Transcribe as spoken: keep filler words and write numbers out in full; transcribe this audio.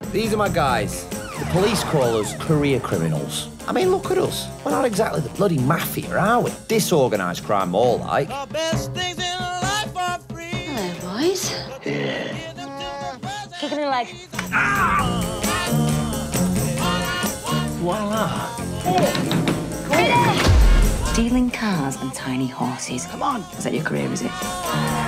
These are my guys. The police call us career criminals. I mean, look at us. We're not exactly the bloody mafia, are we? Disorganised crime, more like. Hello, boys. Yeah. Kick in the leg. Voila. Stealing cars and tiny horses. Come on. Is that your career, is it?